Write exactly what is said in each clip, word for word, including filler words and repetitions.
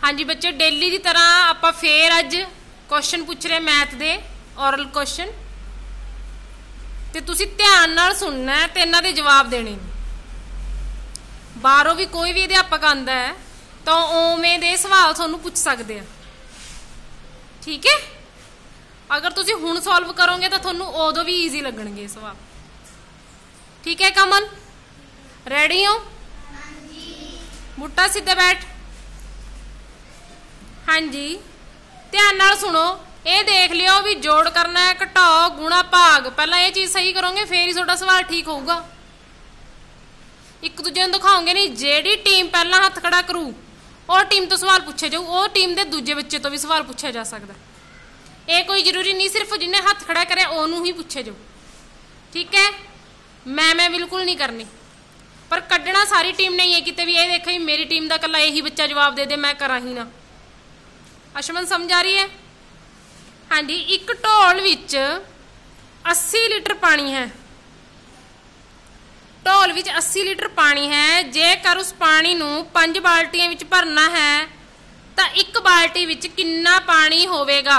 हाँ जी बच्चे, डेली की तरह आप फिर अज क्वेश्चन पूछ रहे मैथ के औरल क्वेश्चन, तो तुसी ध्यान नाल सुनना है तो इन्हां दे जवाब देने। बाहरों भी कोई भी अध्यापक आंदा है तो उवें दे सवाल तुहानूं पूछ सकते हैं, ठीक है। अगर तुसी हुण सॉल्व करोगे तो तुहानूं उदों भी ईजी लगणगे सवाल, ठीक है। कमल रेडी हो? मुट्टा सीधा बैठ। हाँ जी, ध्यान नाल सुनो, ये देख लियो भी जोड़ करना है, घटाओ, गुणा, भाग। पहला ये चीज़ सही करोगे फिर ही थोड़ा सवाल ठीक होगा। एक दूजे को दिखाओगे नहीं, जेड़ी टीम पहला हथ खड़ा करू और टीम तो सवाल पूछे जाऊ, और टीम के दूजे बच्चे तो भी सवाल पूछा जा सकता। ये कोई जरूरी नहीं सिर्फ जिन्हें हथ खड़ा करे ओनू ही पूछे जाऊ, ठीक है। मैं मैं बिल्कुल नहीं करनी, पर कढ़ना सारी टीम नहीं है कितने भी ये देखो ही मेरी टीम का कला यही बच्चा जवाब दे दे मैं करा ही ना। अशमन समझ आ रही है? हाँ जी, एक ढोल विच अस्सी लीटर पानी है, ढोल विच अस्सी लीटर पानी है, जेकर उस पानी नूं पंज बाल्टियां विच भरना है तो एक बाल्टी विच कितना पानी होवेगा?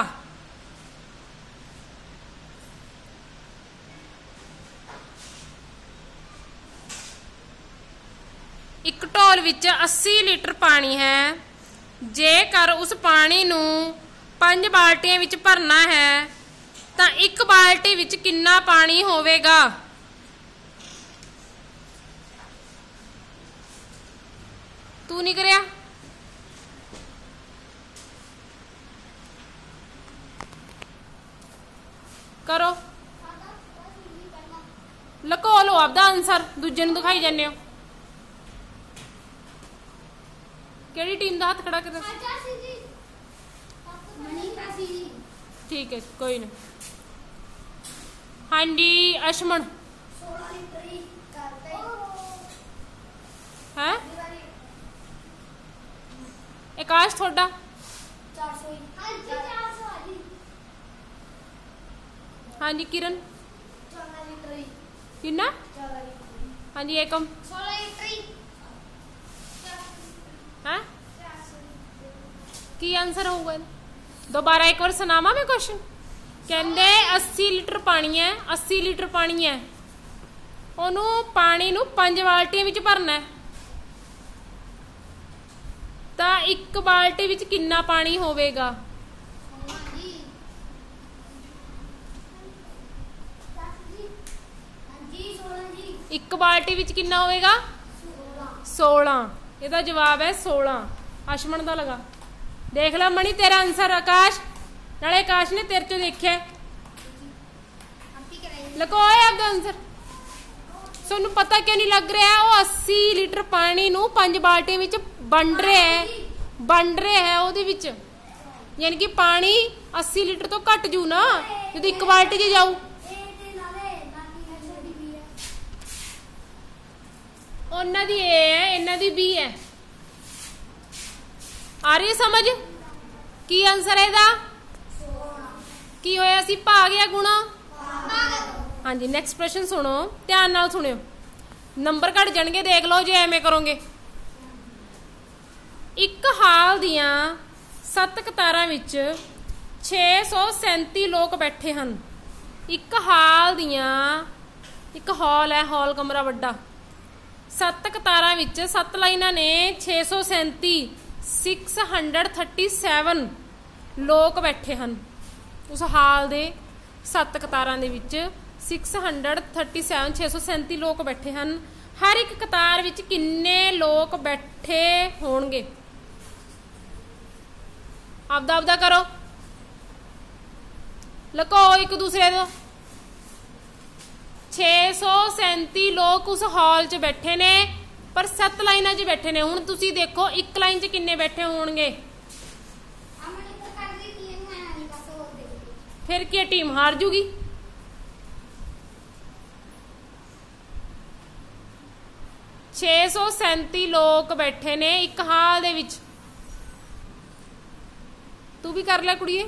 एक ढोल विच अस्सी लीटर पानी है, जेकर उस पानी नूं पंज बाल्टियां विच भरना है तो एक बाल्टी विच कितना पानी होवेगा? तू नहीं करया? करो, लको लो आपदा आंसर, दूजे नूं दिखाई जाने हो। केड़ी टीम का हाथ खड़ा कर? ठीक है, कोई नहीं। हाँ जी अशमन है आकाश थोड़ा हाँ जी किरण कितना हाँ जी एकम है की आंसर होगा? दोबारा एक बार सुनावा मैं क्वेश्चन। कहते अस्सी लीटर पानी है, अस्सी लीटर पानी है, ओनू पानी नू पंज बाल्टियां विच भरना है तो एक बाल्टी विच कितना पानी होवेगा? एक बाल्टी विच कितना होवेगा? सोलह। ਇਹਦਾ जवाब है सोलह। अशमन का लगा देख ला मणि तेरा आंसर। आकाश नाले आकाश ने तेरे चो देखा लकोए आपका आंसर। सोनू पता क्यों नहीं लग रहा? वो अस्सी लीटर पानी नू पंज बाल्टियां विच बंड रहा है, बंड रहा है ਉਹਦੇ ਵਿੱਚ, यानी कि पानी अस्सी लीटर तो घट जू ना जो एक बाल्टी च जाऊ। उन्हां दी ए है इन्हां दी बी है। आ रही है समझ? की आंसर है इहदा? की होया सी भाग या गुणा? हाँ जी नैक्सट प्रश्न सुनो, ध्यान नाल सुनियो, नंबर घट जाणगे देख लो जे एवें करोगे। एक हाल दियां सत्त कतारां विच छे सौ सैंती लोग बैठे हैं। एक हाल दियां, एक हॉल है, हॉल कमरा वड्डा, सत्त कतारां विच सत्त लाइनां ने छे सौ सैंती सिक्स हंड्रड थर्टी सैवन लोग बैठे हैं। उस हाल दे सत्त कतारां दे विच सिक्स हंड्रड थर्टी सैवन छे सौ सैंती लोग बैठे हैं। हर एक कतार विच किन्ने लोग बैठे होणगे? आपदा आपदा करो, लको एक दूसरे दो। छे सौ सैंती लोग उस हॉल च बैठे ने, पर सत्त लाइनां च बैठे ने। हुण तुसी देखो एक लाइन च किन्ने बैठे होणगे? फिर क्या टीम हार जूगी? छे सौ सैंती लोग बैठे ने एक हाल दे विच। तू भी कर ले कुड़िए।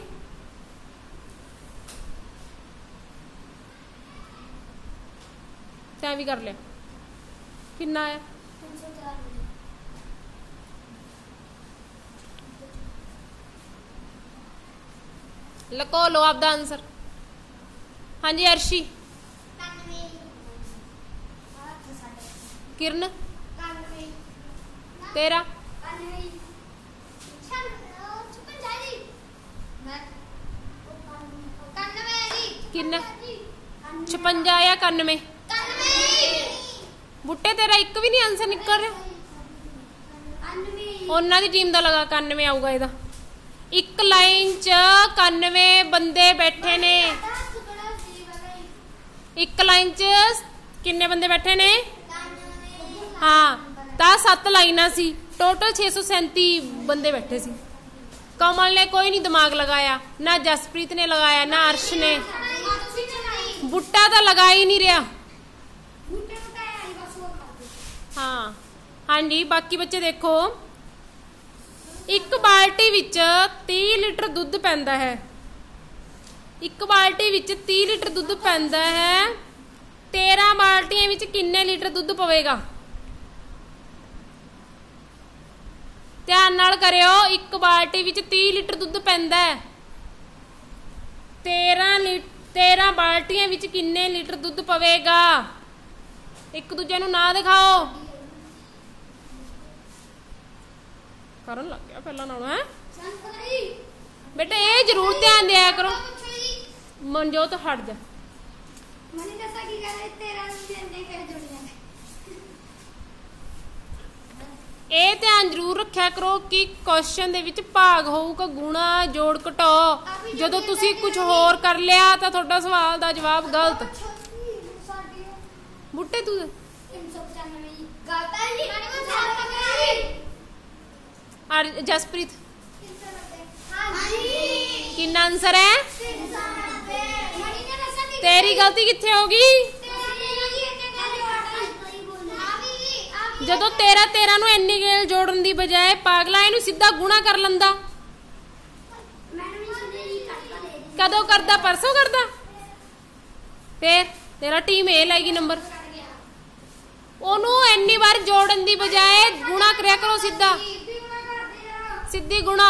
तैं भी कर लिया। कितना है? लको लो आपका आंसर। हाँ जी अर्शी। किरण तेरा किन्ना छपंजा या कानवे? बुट्टे तेरा एक भी नहीं आंसर निकल रहा। उन्होंने दी टीम का लगा कानवे आऊगा इहदा। एक लाइन च कानवे बंदे बैठे ने। एक लाइन च किन्ने बंदे बैठे ने? हाँ ता सत्त लाइना सी, टोटल छे सौ सैंती बंदे बैठे सी। कमल ने कोई नहीं दिमाग लगाया, ना जसप्रीत ने लगाया, ना अर्श ने। बुट्टा तो लगा ही नहीं रहा। हाँ हाँ जी बाकी बच्चे देखो, एक बाल्टी विच तीह लीटर दुध पैंदा है। एक बाल्टी विच तीह लीटर दुध पैंदा है, तेरह बाल्टियां विच किन्ने लीटर दुध पवेगा? ध्यान नाल करियो, एक बाल्टी विच तीह लीटर दुध पैंदा है, तेरह लीटर तेरह बाल्टियां विच किन्ने लीटर दुध पवेगा? एक दूजे नूं ना दिखाओ। करन लग गया पहला नालों है बेटा, ये जरूर ध्यान दिया करो। मनजोत हट जा। ਇਹ ਧਿਆਨ ਜ਼ਰੂਰ ਰੱਖਿਆ ਕਰੋ ਕਿ ਕੁਐਸਚਨ ਦੇ ਵਿੱਚ ਭਾਗ ਹੋਊਗਾ ਗੁਣਾ ਜੋੜ ਘਟਾਓ। ਜਦੋਂ ਤੁਸੀਂ ਕੁਝ ਹੋਰ ਕਰ ਲਿਆ ਤਾਂ ਤੁਹਾਡਾ ਸਵਾਲ ਦਾ ਜਵਾਬ ਗਲਤ। ਬੁੱਟੇ ਤੂੰ और जसप्रीत कितना आंसर है? तेरी गलती कितने होगी? जदों तेरह तेरह नूं इन्नी गेल जोड़न दी बजाय पागला इनू सीधा गुणा कर लंदा। कदों करदा? परसों करदा? फिर तेरा टीम ए लाएगी नंबर। ओनू इन्नी बार जोड़न दी बजाय गुणा करया करो, सीधा सीधी गुणा।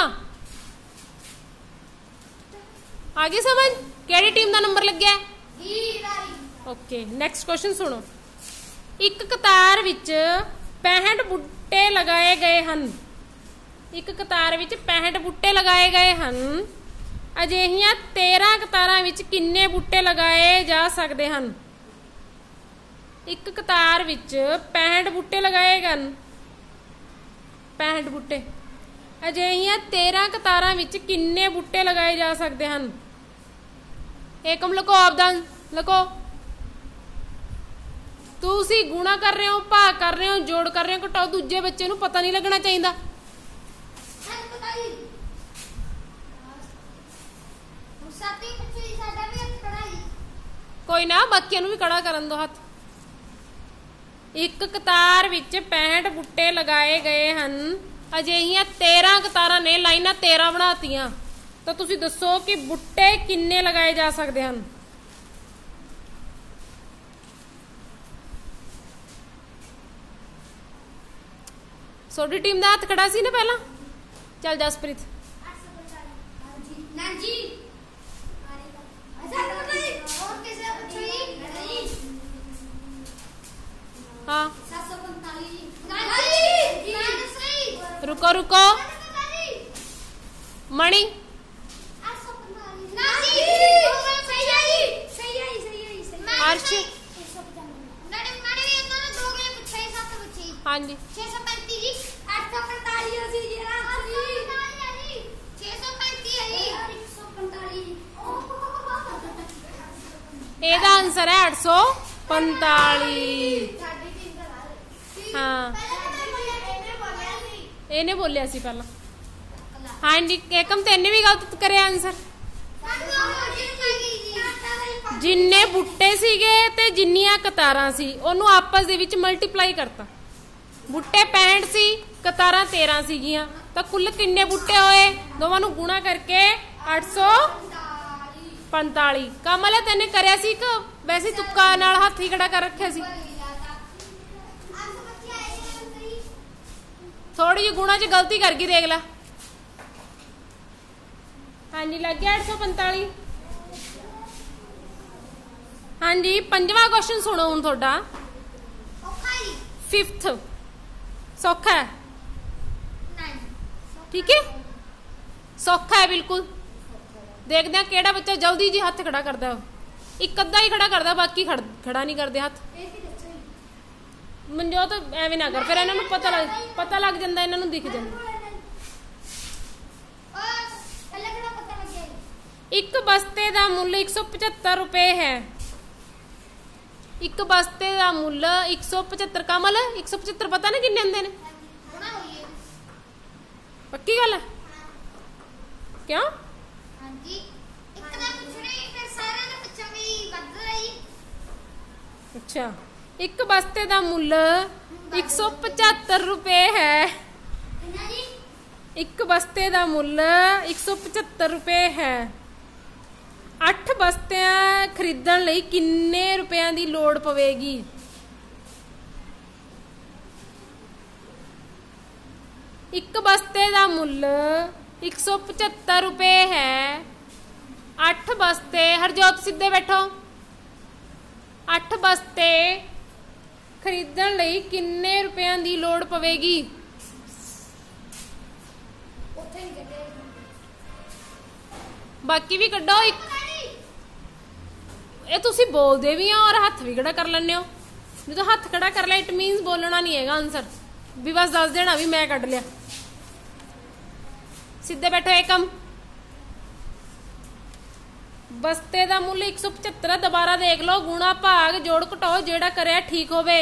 आगे समझ केड़ी टीम का नंबर लग गया? ओके नेक्स्ट क्वेश्चन सुनो। एक कतार विच पैंसठ बूटे लगाए गए हैं। एक कतार विच पैंसठ बूटे लगाए गए हैं। अजिहियां तेरह कतारां विच किन्ने बूटे लगाए जा सकते हैं? एक कतार विच पैंसठ बूटे लगाए गए, पैंसठ बूटे। अजिहियां तेरह कतारां विच किन्ने बूटे लगाए जा सकते हैं? एकम लको आपदा लको। तुसी गुणा कर रहे हो, भाग कर रहे हो, जोड़ कर रहे हो, घटाओ। दूजे बच्चे नूं पता नहीं लगना चाहिए। कोई ना बाकियां नूं भी खड़ा करन दो हथ। एक कतार विच पैंसठ बूटे लगाए गए हैं। अजिहियां तेरह कतारां ने, लाइनां तेरह बनातियां, तो तुसी दसो कि बूटे किन्ने लगाए जा सकते हैं? सोडी टीम का हाथ खड़ा सी ना पहला। चल जसप्रीत। हाँ रुको रुको मणि। अर्श हाँ जी ਇਹਦਾ आंसर है आठ सौ पैंताली। हाँ ਇਹਨੇ बोलिया सी पहला। हाँ जी एकम तेने भी गलत करे आंसर। जिन्ने बूटे सीगे ते जिन्नियां कतारां सी ओनू आपस दे विच मल्टीप्लाई करता। बूटे पैंसठ सी, कतारां तेरह सीगियां, तो कुल किन्ने बूटे होए? दोवां नू गुणा करके आठ सौ पैंताली। कमल तेने करया सी कि वैसे तुक्का नाल हाथ ही खड़ा कर रखिया सी? थोड़ी जी गुणा च गलती कर गई, देख ला। हाँ जी लग गया आठ सौ पंताली। हाँ जी पंजवा क्वेश्चन सुनो हुण तुहाडा। फिफ्थ सौखा है, ठीक है सौखा है बिल्कुल। देखते हैं केड़ा बच्चा जल्दी जी हथ खड़ा करता है। एक अद्धा ही खड़ा करता, बाकी खड़ खड़ा नहीं करते हथ। मनजोत एवें ना कर, फिर इन्होंने पता लग पता लग जाता, इन्होंने दिख जाता। एक बस्ते का मुल एक सौ पचहत्तर रुपए है। एक बस्ते का मुल एक सौ पचहत्तर। कमल एक सौ पचहत्तर पता ना किन्ने आंदे ने? पक्की गल है? क्यों? अच्छा एक बस्ते का मुल एक सौ पचहत्तर रुपए है। एक बस्ते का मुल एक सौ पचहत्तर रुपए है। अठ बस्तियां खरीदण लई किन्ने रुपया की लोड़ पवेगी? एक बस्ते का मुल एक सौ पचहत्तर रुपए है। अठ बस्ते, हरजोत सीधे बैठो। अठ बस्ते खरीदण लई किन्ने रुपया की लोड़ पवेगी? बाकी भी कड्डो। एक ये तुसी बोलते भी हो और हथ भी खड़ा कर लेने हो। जो हथ खड़ा कर लिया इट मीनस बोलना नहीं है आंसर भी, बस दस देना भी मैं कट लिया। सीधे बैठो। एकम बस्ते का मुल एक सौ पचहत्तर। दोबारा देख लो, गुणा भाग जोड़ घटाओ जेड़ा करे ठीक होवे।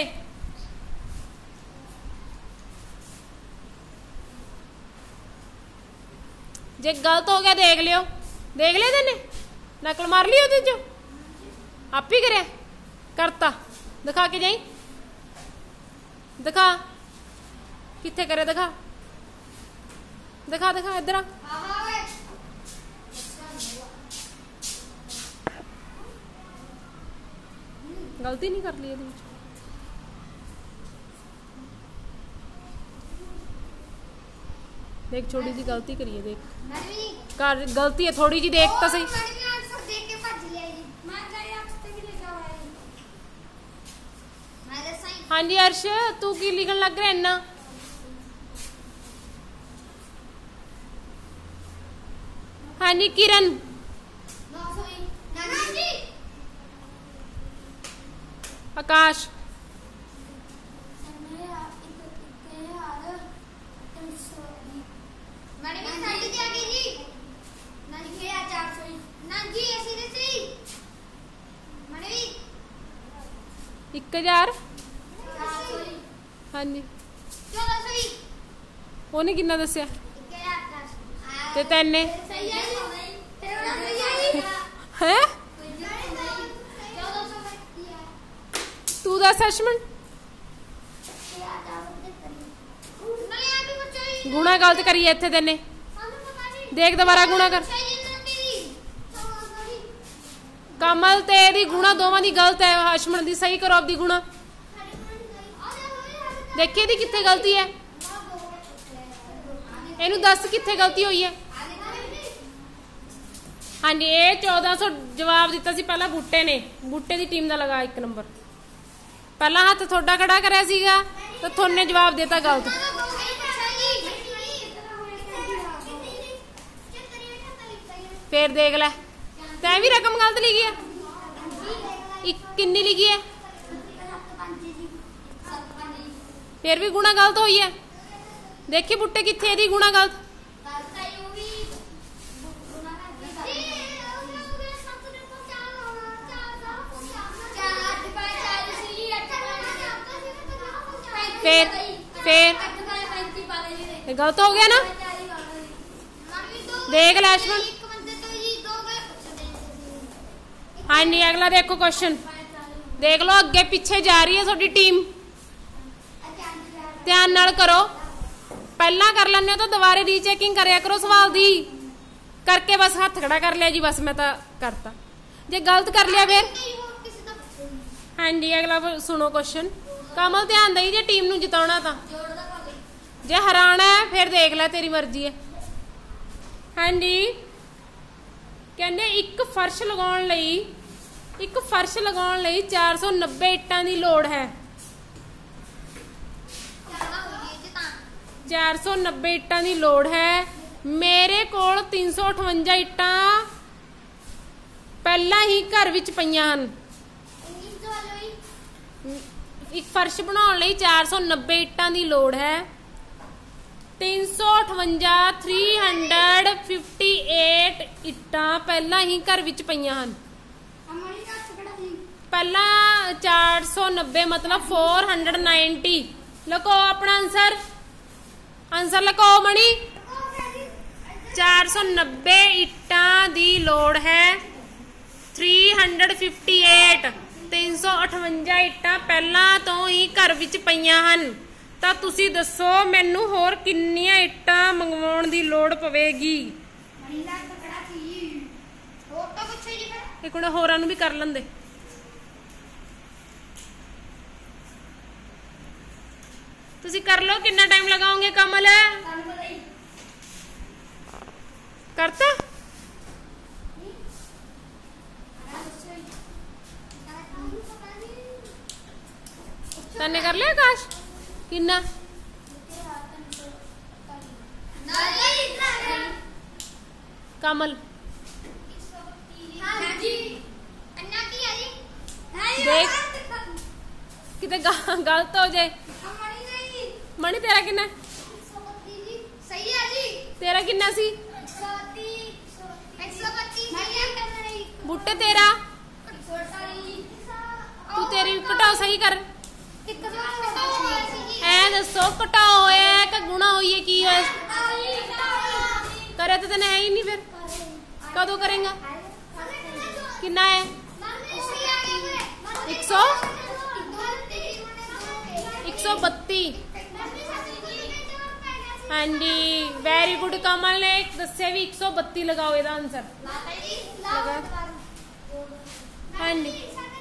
जे गलत हो गया देख लियो, देख लिया तेने नकल मार ली ओदे चो, आप ही करे करता। दिखा के जाई, दिखा किथे करे, दिखा दिखा दिखा इधर आ। गलती नहीं कर ली ये। देख छोटी सी गलती करिए, देख कर गलती है थोड़ी जी, देख तो सही। हाँ जी अर्श तू की लिखन लग रहा है इन्ना? हाँ जी किरण। आकाश। एक हजार। हाँ जी उन्हें किन्ना दसिया ते तेने है? तू दस अशमन। गुणा गलत करिए इत्थे तेने, देख दोबारा गुणा कर। कमल ते दी गुणा दोवां दी गलत है, अशमन दी सही करो। आपदी गुणा देखिए दी कित्थे गलती है, इनू दस कित्थे गलती हुई है। हाँ जी ये चौदह सौ जवाब दिता सी पहला बूटे ने, बूटे की टीम का लगा एक नंबर। पहला हाथ थोड़ा खड़ा कराया सीगा तो थोने जवाब देता गलत। फिर देख लै तै भी रकम गलत लिखी है। एक किन्नी लिखी है, फिर भी गुणा गलत हुई है। देखिए बुट्टे कित्थे एदी गुणा गलत। फिर फिर गलत हो गया ना, देख ले अश्विन। हाँ जी अगला देखो क्वेश्चन, देख लो अगे पिछे जा रही है थोड़ी टीम, ध्यान नाल करो। पहला कर लेने तो दोबारे रीचेकिंग करया करो सवाल दी करके, बस हाथ खड़ा कर लिया जी बस मैं तो करता। जे गलत कर लिया फिर। हाँ जी अगला सुनो क्वेश्चन, कमल ध्यान दई जे टीम नू जिताना था, जे हराना है फिर देख ले तेरी मर्जी है। हाँ जी ਕਹਿੰਦੇ ਇੱਕ ਫਰਸ਼ ਲਗਾਉਣ ਲਈ ਇੱਕ ਫਰਸ਼ ਲਗਾਉਣ ਲਈ ਚਾਰ ਸੌ ਨੱਬੇ ਇੱਟਾਂ ਦੀ ਲੋੜ ਹੈ। ਚਾਰ ਸੌ ਨੱਬੇ ਇੱਟਾਂ ਦੀ ਲੋੜ ਹੈ। ਮੇਰੇ ਕੋਲ ਤਿੰਨ ਸੌ ਅਠਵੰਜਾ ਇੱਟਾਂ ਪਹਿਲਾਂ ਹੀ ਘਰ ਵਿੱਚ ਪਈਆਂ ਹਨ। ਇੱਕ ਫਰਸ਼ ਬਣਾਉਣ ਲਈ ਚਾਰ ਸੌ ਨੱਬੇ ਇੱਟਾਂ ਦੀ ਲੋੜ ਹੈ। ਤਿੰਨ ਸੌ ਅਠਵੰਜਾ ਤਿੰਨ ਸੌ ਅਠਾਵਨ ਇੱਟਾਂ ਪਹਿਲਾਂ ਹੀ ਘਰ ਵਿੱਚ ਪਈਆਂ ਹਨ। ਪਹਿਲਾਂ ਚਾਰ ਸੌ ਨੱਬੇ ਮਤਲਬ ਚਾਰ ਸੌ ਨੱਬੇ। ਲਿਖੋ ਆਪਣਾ ਆਨਸਰ ਆਨਸਰ ਲਿਖੋ ਮਣੀ। ਚਾਰ ਸੌ ਨੱਬੇ ਇੱਟਾਂ ਦੀ ਲੋੜ ਹੈ। ਤਿੰਨ ਸੌ ਅਠਾਵਨ ਤਿੰਨ ਸੌ ਅਠਵੰਜਾ ਇੱਟਾਂ ਪਹਿਲਾਂ ਤੋਂ ਹੀ ਘਰ ਵਿੱਚ ਪਈਆਂ ਹਨ। ਤਾਂ ਤੁਸੀਂ ਦੱਸੋ ਮੈਨੂੰ ਹੋਰ ਕਿੰਨੀਆਂ ਇੱਟਾਂ ਮੰਗਵਾਉਣ ਦੀ ਲੋੜ ਪਵੇਗੀ। ਇੱਕ ਮਿੰਟ ਹੋਰਾਂ ਨੂੰ ਵੀ ਕਰ ਲੈਂਦੇ। ਤੁਸੀਂ ਕਰ ਲਓ। ਕਿੰਨਾ ਟਾਈਮ ਲਗਾਓਗੇ ਕਮਲ? ਕਰਤਾ? तन्ने कर लिया आकाश? किन्ना? कमल देख किते गलत हो जाए। मणि तेरा किन्ना? तेरा किन्ना सी? बुट्टे तेरा? तू तेरी घटाओ सही कर। ऐ दसो घटाओ होया कि गुणा होई है की होया? करे तो तेने है ही नहीं। फिर कदों करेंगा? कितना है? एक सौ एक सौ बत्ती। हाँ जी वेरी गुड। कमल ने दस्या भी एक सौ बत्ती लगाओ ਇਹਦਾ आंसर लगा। हाँ जी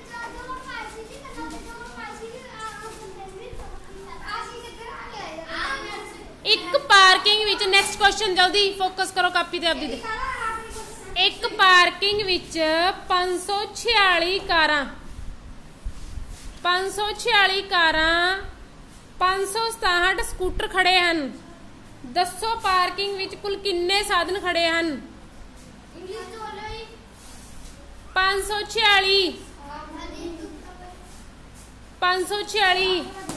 एक पार्किंग विच नेक्स्ट क्वेश्चन जल्दी फोकस करो कापी ते आपदी। एक पार्किंग विच पांच सौ छियाली कारां पांच सौ छियाली कारां पांच सौ सताहठ स्कूटर खड़े हैं। दसो पार्किंग विच कुल किन्ने साधन खड़े हैं? पांच सौ छियाली पांच सौ छियाली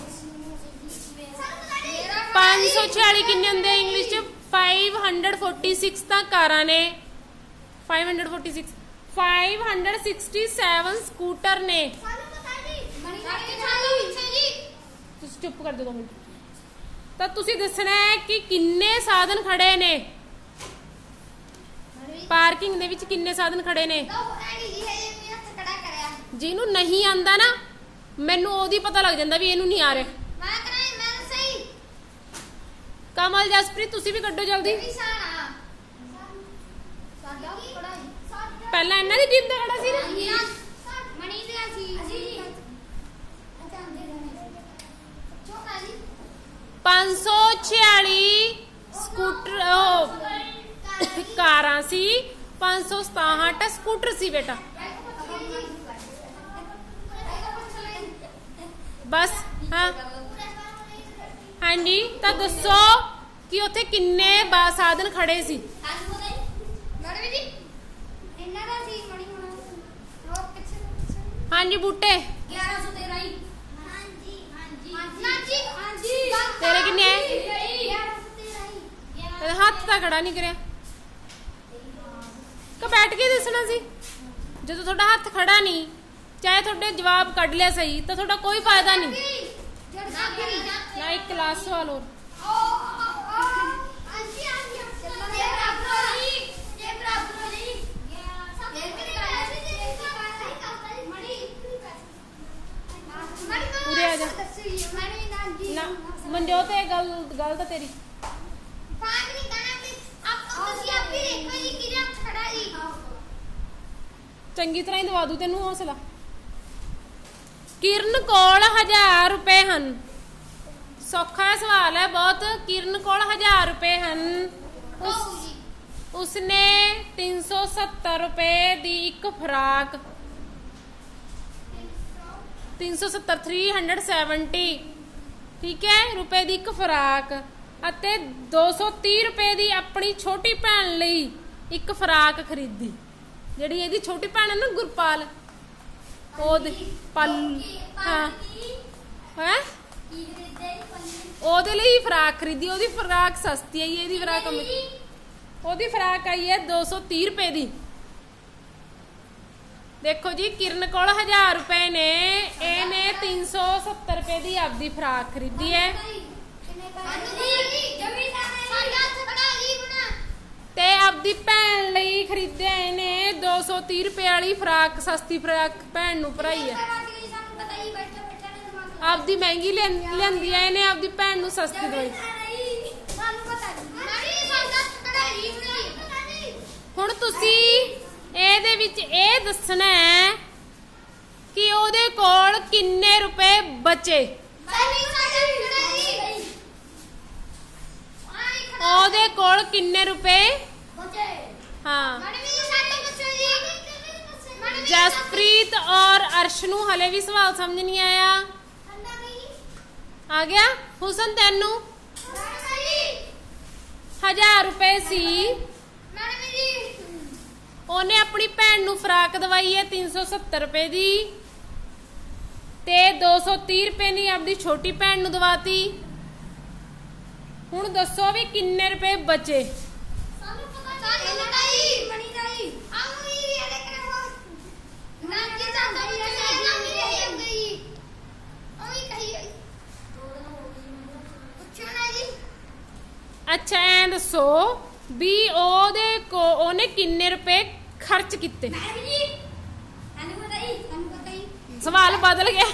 पांच सौ छियाली किन्ने होंदे इंग्लिश च? फाइव हंड्रड फोर्टी सिक्स तां कारां ने। Five hundred forty six five hundred sixty seven scooter ने। तुसी चुप कर दो दो मिनट। ਤਾਂ ਤੁਸੀਂ ਦੱਸਣਾ ਹੈ ਕਿ ਕਿੰਨੇ ਸਾਧਨ ਖੜੇ ਨੇ। ਪਾਰਕਿੰਗ ਦੇ ਵਿੱਚ ਕਿੰਨੇ ਸਾਧਨ ਖੜੇ ਨੇ। ਜਿਹਨੂੰ ਨਹੀਂ ਆਂਦਾ ਨਾ ਮੈਨੂੰ ਉਹਦੀ ਪਤਾ ਲੱਗ ਜਾਂਦਾ ਵੀ ਇਹਨੂੰ ਨਹੀਂ ਆ ਰਿਹਾ। ਕਮਲ ਜਸਪ੍ਰੀਤ ਤੁਸੀਂ ਵੀ ਕੱਢੋ ਜਲਦੀ। ਪਹਿਲਾਂ ਇਹਨਾਂ ਦੀ ਟੀਮ ਦਾ ਖੜਾ ਸੀ ਨਾ। पांच सौ छियाली स्कूटर कारां सी। पांच सौ सताहठ स्कूटर सी बेटा। बस हाँ हाँ जी। तो दसो कि उत्थे किन्ने साधन खड़े सी। हाँ जी बूटे तेरे किन्ने हाथ तो खड़ा नहीं करे कि बैठ के दसना सी। जो थोड़ा हाथ खड़ा नहीं चाहे थोड़े जवाब कढ़ लिया सही तो थोड़ा कोई फायदा नहीं ना। एक क्लास सवाल और पूरे आ जा ना मनजोत है गल गल तो तेरी चंगी तरह ही दवा दू तेनू हौसला। किरण कोल हजार रुपए हन। सौखा सवाल है बहुत। किरण कोल हजार रुपए हन। उस ਉਸਨੇ तीन सौ सत्तर ਰੁਪਏ ਦੀ ਇੱਕ ਫਰਾਕ तीन सौ सत्तर तीन सौ सत्तर ठीक है रुपए ਦੀ ਇੱਕ ਫਰਾਕ ਅਤੇ दो सौ तीस ਰੁਪਏ ਦੀ ਆਪਣੀ ਛੋਟੀ ਭੈਣ ਲਈ ਇੱਕ ਫਰਾਕ ਖਰੀਦੀ। ਜਿਹੜੀ ਇਹਦੀ ਛੋਟੀ ਭੈਣ ਹੈ ਨਾ ਗੁਰਪਾਲ ਉਹਦੇ ਪਲ ਹਾਂ ਹੈ ਉਹਦੇ ਲਈ ਫਰਾਕ ਖਰੀਦੀ। ਉਹਦੀ ਫਰਾਕ ਸਸਤੀ ਆਈ ਇਹਦੀ ਫਰਾਕ ਉਹਦੀ ਫਰਾਕ ਆਈ ਹੈ दो सौ तीस ਰੁਪਏ ਦੀ। देखो जी किरण कोल हजार रुपए ने ਇਹਨੇ तीन सौ सत्तर रुपए ਦੀ ਆਪਦੀ ਫਰਾਕ ਖਰੀਦੀ ਹੈ ਤੇ ਆਪਦੀ ਭੈਣ ਲਈ ਖਰੀਦਿਆ ਇਹਨੇ दो सौ तीस ਰੁਪਏ ਵਾਲੀ ਫਰਾਕ ਸਸਤੀ ਫਰਾਕ ਭੈਣ ਨੂੰ ਭਰਾਈ ਹੈ। ਆਪਦੀ ਮਹਿੰਗੀ ਲੈਂਦੀ ਹੈ ਇਹਨੇ ਆਪਦੀ ਭੈਣ ਨੂੰ ਸਸਤੀ ਦਵਾਈ। ਹੁਣ ਤੁਸੀਂ ਇਹਦੇ ਵਿੱਚ ਇਹ ਦੱਸਣਾ ਹੈ ਕਿ ਉਹਦੇ ਕੋਲ ਕਿੰਨੇ ਰੁਪਏ ਬਚੇ। ਉਹਦੇ ਕੋਲ ਕਿੰਨੇ ਰੁਪਏ ਹਾਂ। ਜਸਪ੍ਰੀਤ ਔਰ ਅਰਸ਼ ਨੂੰ ਹਲੇ ਵੀ ਸਵਾਲ ਸਮਝ ਨਹੀਂ ਆਇਆ। ਆ ਗਿਆ ਹੁਸਨ ਤੈਨੂੰ हजार रुपए सी ਉਹਨੇ ਆਪਣੀ ਭੈਣ ਨੂੰ ਫਰਾਕ ਦਵਾਈ ਹੈ तीन सौ सत्तर ਰੁਪਏ ਦੀ ਤੇ दो सौ तीस ਰੁਪਏ ਦੀ ਆਪਣੀ ਛੋਟੀ ਭੈਣ ਨੂੰ ਦਵਾਤੀ। ਹੁਣ ਦੱਸੋ ਵੀ ਕਿੰਨੇ ਰੁਪਏ ਬਚੇ। ਸਾਨੂੰ ਪਤਾ ਨਹੀਂ ਮਣੀ ਨਹੀਂ ਆਉਂ ਇਹ ਦੇਖਣਾ ਹੋ ਨਾ ਕੀ ਜਾਂਦਾ ਵੀ ਨਾ ਵੀ ਗਈ ਉਹੀ ਕਹੀ ਪੁੱਛੋ ਨਾ ਜੀ। ਅੱਛਾ ਐਂ ਦੱਸੋ ਵੀ ਉਹਦੇ ਕੋ ਉਹਨੇ ਕਿੰਨੇ ਰੁਪਏ ਖਰਚ ਕੀਤੇ। ਸਵਾਲ ਬਦਲ ਗਿਆ।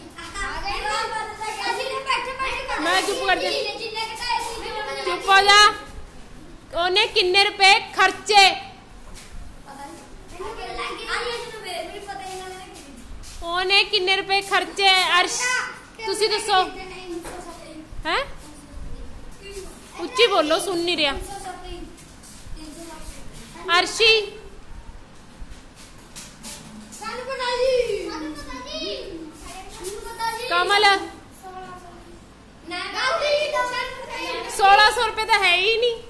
ਮੈਂ ਚੁੱਪ ਕਰ ਜਾ ਚੁੱਪ ਹੋ ਜਾ। ਉਹਨੇ ਕਿੰਨੇ ਰੁਪਏ ਖਰਚੇ। ਉਹਨੇ ਕਿੰਨੇ ਰੁਪਏ ਖਰਚੇ ਅਰਸ਼ ਤੁਸੀਂ ਦੱਸੋ ਹੈ ਉੱਚੀ ਬੋਲੋ ਸੁਣ ਨਹੀਂ ਰਿਹਾ। अर्शी कमल सोलह सौ रुपए तो है ही नहीं।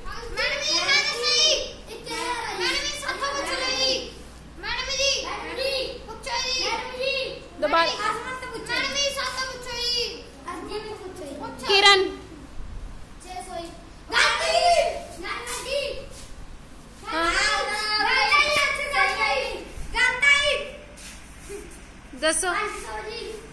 किरण दसो